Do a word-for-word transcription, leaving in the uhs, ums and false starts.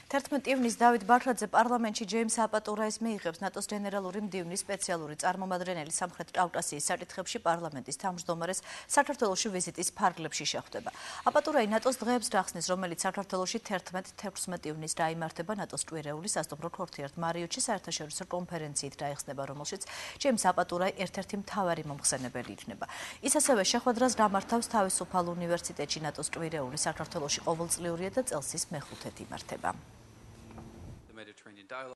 თერთმეტი ივნის დავით ბაქრაძე პარლამენტში ჯეიმს აპატურაის მიიღებს ნატოს გენერალური მდივნის სპეციალური წარმომადგენელი სამხრეთ კავკასიის საკითხებში პარლამენტის თავმჯდომარეს საქართველოში ვიზიტის ფარგლებში შეხვდება. აპატურაი ნატოს დღეებს გახსნის, რომელიც საქართველოში თერთმეტ თექვსმეტ ივნის დაიმართება ნატოს კვირეული სასტუმრო ქორთიერთ მარიოტში საერთაშორისო კონფერენციით დაიხსნება, რომელშიც ჯეიმს აპატურაი ერთ-ერთი მთავარი მომხსენებელი იქნება. ის ასევე შეხვედრას გამართავს თავისუფალ უნივერსიტეტში. ნატოს კვირეული საქართველოში ყოველწლიურია და წელს ის მეხუთედ იმართება.